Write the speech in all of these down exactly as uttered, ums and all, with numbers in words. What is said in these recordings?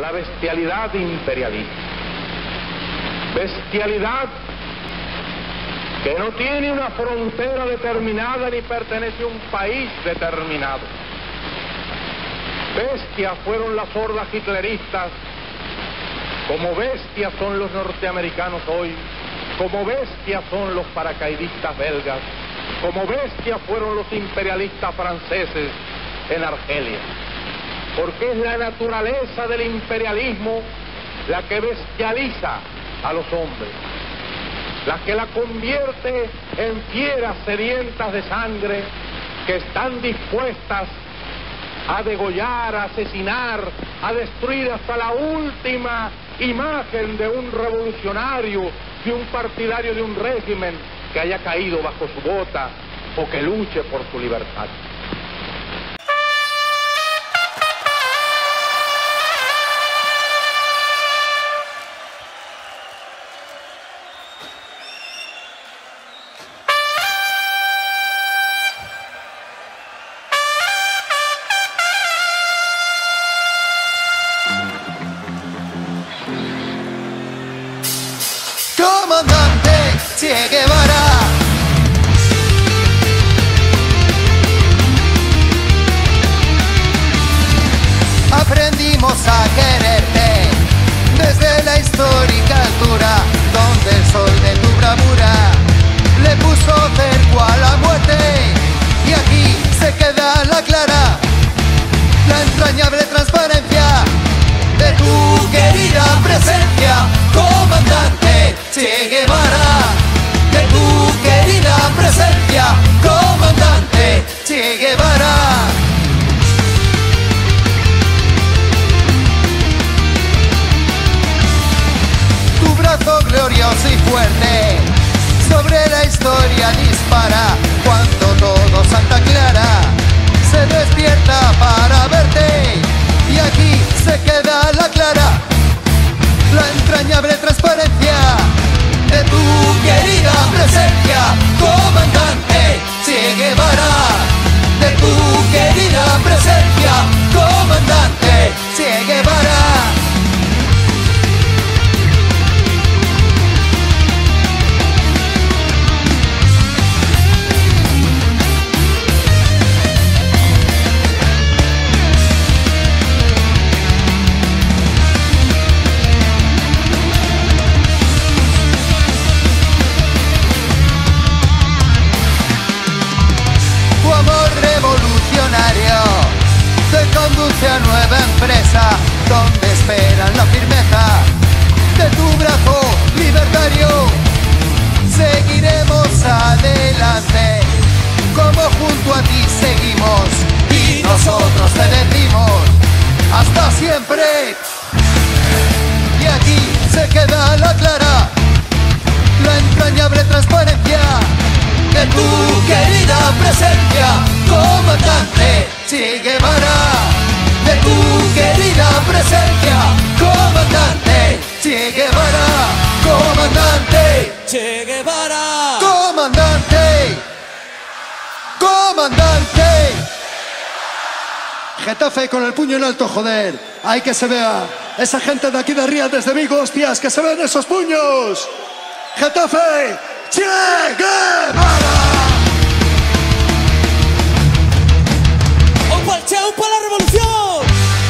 la bestialidad imperialista. Bestialidad que no tiene una frontera determinada ni pertenece a un país determinado. Bestias fueron las hordas hitleristas, como bestias son los norteamericanos hoy, como bestias son los paracaidistas belgas, como bestias fueron los imperialistas franceses en Argelia. Porque es la naturaleza del imperialismo la que bestializa a los hombres, la que la convierte en fieras sedientas de sangre que están dispuestas a degollar, a asesinar, a destruir hasta la última imagen de un revolucionario, de un partidario de un régimen que haya caído bajo su bota o que luche por su libertad. Comandante Che Guevara, aprendimos a quererte desde la histórica altura donde el sol de tu bravura le puso cerco a la muerte. Y aquí se queda la clara, la entrañable transparencia de tu querida presencia, comandante Che Guevara, de tu querida presencia, comandante Che Guevara. Tu brazo glorioso y fuerte sobre la historia dispara cuando todo Santa Clara se despierta para verte. Y aquí se queda la clara, la entrañable transparencia de tu querida presencia, comandante Che Guevara, de tu querida presencia, comandante Che Guevara. Te conduce a nueva empresa donde esperan la firmeza de tu brazo libertario. Seguiremos adelante como junto a ti seguimos y nosotros te decimos hasta siempre. Y aquí se queda la clara, la entrañable transparencia de tu querida presencia, comandante Che Guevara, de tu querida presencia, comandante Che Guevara, comandante Che Guevara, comandante, comandante. Getafe con el puño en alto, joder, hay que se vea. Esa gente de aquí de arriba desde Vigo, hostias, que se ven esos puños. Getafe, Che Guevara. ¡Opa el Che, opa la revolución!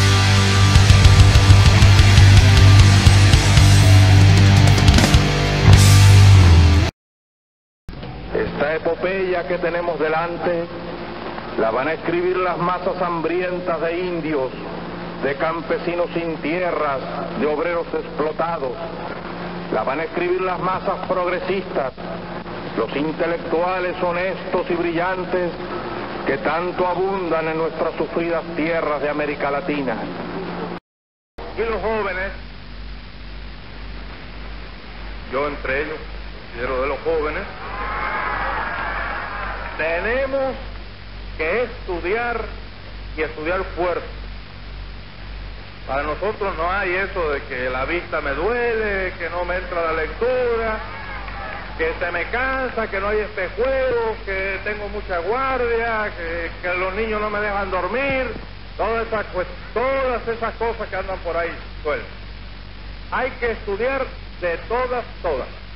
Esta epopeya que tenemos delante la van a escribir las masas hambrientas de indios, de campesinos sin tierras, de obreros explotados. La van a escribir las masas progresistas, los intelectuales honestos y brillantes que tanto abundan en nuestras sufridas tierras de América Latina. Y los jóvenes, yo entre ellos, considero de los jóvenes, tenemos que estudiar y estudiar fuerte. Para nosotros no hay eso de que la vista me duele, que no me entra la lectura, que se me cansa, que no hay espejuelos, que tengo mucha guardia, que, que los niños no me dejan dormir. Todas esas, pues, todas esas cosas que andan por ahí sueltas. Hay que estudiar de todas, todas.